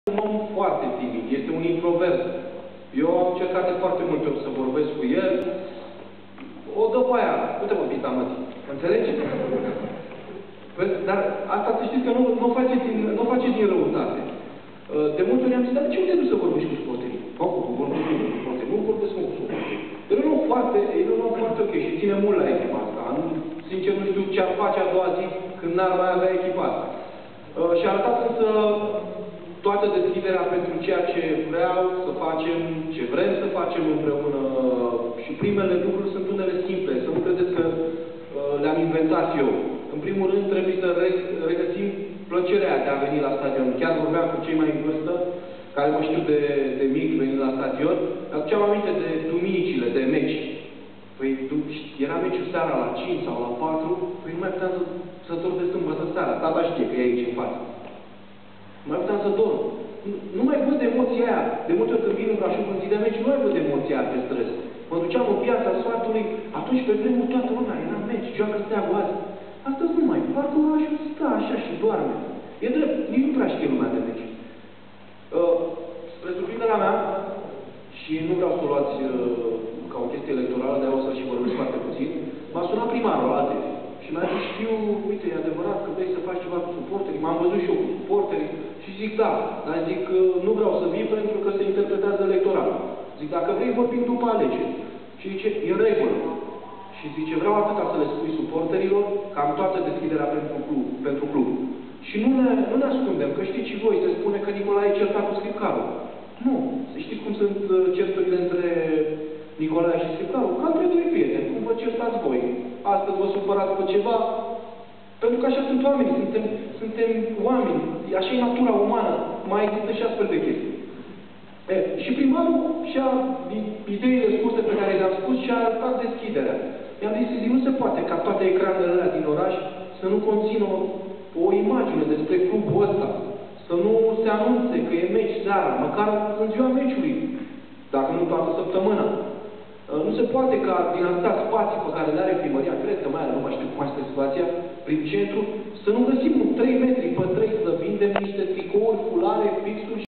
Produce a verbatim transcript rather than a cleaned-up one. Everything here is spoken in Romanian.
un om foarte timid, este un introvert. Eu am încercat de foarte multe ori să vorbesc cu el. O dă pe aia, uite mă, pita mătii, înțelegi? Dar asta să știți că nu, nu, face din, nu face din răutate. De multe ori am zis, dar de ce nu te duci să vorbești cu suporterii? Mă, cu vorbești cu suporterii, nu vorbesc cu suporterii. Dar eu nu foarte, eu nu foarte ok și ține mult la echipa asta. Sincer, nu știu ce ar face a doua zi când n-ar mai avea echipa asta. Și a arătat însă toată deschiderea pentru ceea ce vreau să facem, ce vrem să facem împreună. Și primele lucruri sunt unele simple, să nu credeți că uh, le-am inventat eu. În primul rând trebuie să regăsim plăcerea de a veni la stadion. Chiar vorbeam cu cei mai în vârstă, care mă știu de, de mic venind la stadion, aduceam aminte de duminicile, de meci. Păi era meciul seara la cinci sau la patru, păi nu mai puteam să, să dorm de sâmbătă seara. Tata știe că e aici în față. Nu mai puteam să dorm. Nu, nu mai văd emoția aia. De multe ori când vin în Brașov în zi de meci, nu mai văd emoția aia pe străzi. Mă duceam în Piața Sfatului, atunci pe vremuri toată lumea era meci, joacă Steagul azi. Astăzi nu mai, parcă orașul stă așa și doarme. E drept, nici nu prea știe lumea de meci. Uh, spre surprinderea mea, și nu vreau să o luați uh, ca o chestie electorală, de-aia o să și vorbesc foarte puțin, m-a sunat primarul la T V și mi-a zis, știu, uite, e adevărat că vrei să faci ceva cu suporterii, m-am văzut și eu cu suporterii și zic, da, dar zic, nu vreau să vin pentru că se interpretează electoral. Zic, dacă vrei, vorbim după alegeri. Și zice, e în regulă. Și zice, vreau atâta să le spui suporterilor că am toată deschiderea pentru club. Pentru club. Și nu ne, nu ne ascundem, că știți și voi, se spune că Nicolae e certat cu Scripcarul. Nu. Știți cum sunt certurile între Nicolae și Scripcarul? Ca între doi prieteni, cum vă certați voi. Astăzi vă supărați pe ceva, pentru că așa sunt oamenii, suntem, suntem oameni, așa e natura umană, mai există și astfel de chestii. E, și primarul și-a ideile scurte pe care le-am spus și-a arătat deschiderea. I-am zis, nu se poate ca toate ecranele alea din oraș să nu conțină o, o imagine despre clubul ăsta, să nu se anunțe că e meci seara, măcar în ziua meciului, dacă nu toată săptămâna. Nu se poate ca din atâtea spații pe care le are primăria, cred că mai are, nu mai știu cum este situația, prin centru, să nu găsim un trei metri pe trei să vindem niște tricouri, fulare, fixuri